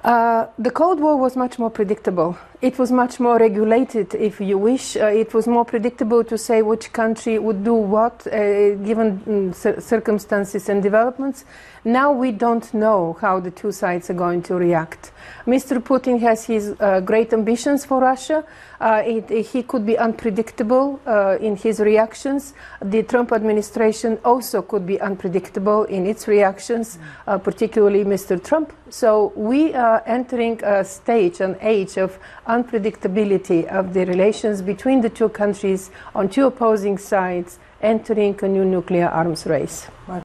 The Cold War was much more predictable. It was much more regulated, if you wish. It was more predictable to say which country would do what, given circumstances and developments. Now we don't know how the two sides are going to react. Mr. Putin has his great ambitions for Russia. He could be unpredictable in his reactions. The Trump administration also could be unpredictable in its reactions, particularly Mr. Trump. So we are entering a stage, an age of unpredictability of the relations between the two countries on two opposing sides, entering a new nuclear arms race.